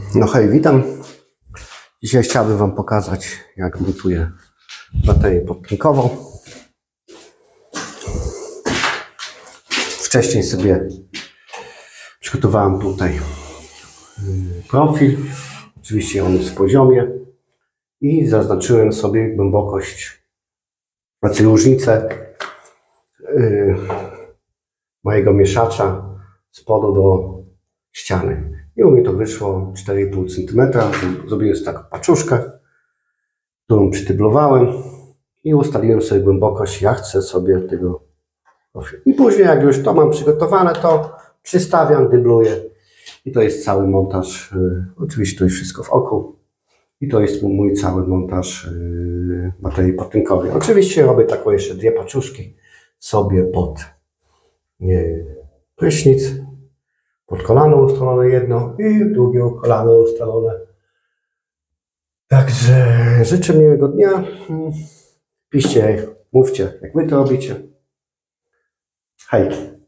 No hej, witam. Dzisiaj chciałbym Wam pokazać, jak montuję baterię podtlenkową. Wcześniej sobie przygotowałem tutaj profil. Oczywiście on jest w poziomie i zaznaczyłem sobie głębokość, znaczy różnicę mojego mieszacza z podu do ściany. I u mnie to wyszło 4,5 cm. Zrobiłem sobie taką paczuszkę, którą przytyblowałem i ustaliłem sobie głębokość. Ja chcę sobie tego profilu. I później, jak już to mam przygotowane, to przystawiam, dybluję. I to jest cały montaż. Oczywiście to jest wszystko w oku. I to jest mój cały montaż baterii podtlenkowej. Oczywiście robię taką jeszcze dwie paczuszki sobie pod prysznic. Pod kolano ustalone jedno i drugie kolano ustalone. Także życzę miłego dnia. Piszcie, mówcie, jak Wy to robicie. Hej!